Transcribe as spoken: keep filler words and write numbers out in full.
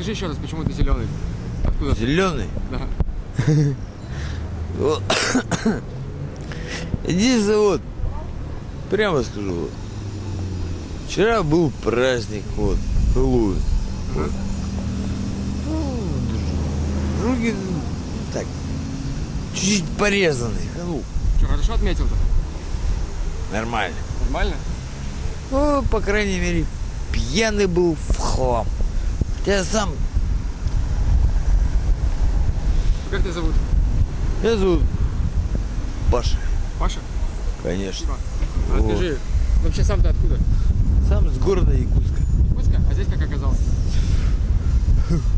Скажи еще раз, почему ты зеленый? Откуда? Зеленый? Да. Единственное, вот, прямо скажу, вот, вчера был праздник, вот, Хэллоуин. Ага. Вот. Ну, руки так, чуть-чуть порезанные. Ну, Что, хорошо отметил-то? нормально. Нормально? Ну, по крайней мере, пьяный был в хлам. Хотя сам... Как тебя зовут? Меня зовут Паша. Паша? Конечно. Спасибо. А Вот. скажи, вообще сам-то откуда? Сам с города Якутска. Якутска? А здесь как оказался?